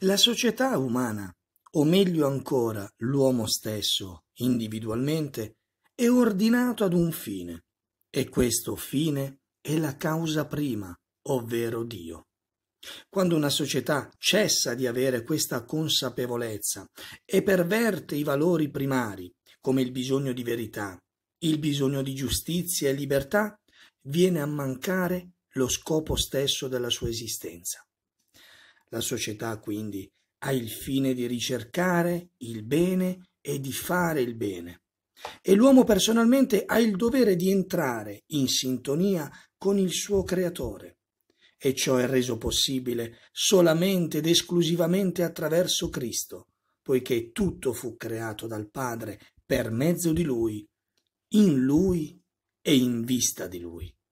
La società umana, o meglio ancora l'uomo stesso, individualmente, è ordinato ad un fine, e questo fine è la causa prima, ovvero Dio. Quando una società cessa di avere questa consapevolezza e perverte i valori primari, come il bisogno di verità, il bisogno di giustizia e libertà, viene a mancare lo scopo stesso della sua esistenza. La società, quindi, ha il fine di ricercare il bene e di fare il bene. E l'uomo personalmente ha il dovere di entrare in sintonia con il suo creatore. E ciò è reso possibile solamente ed esclusivamente attraverso Cristo, poiché tutto fu creato dal Padre per mezzo di Lui, in Lui e in vista di Lui.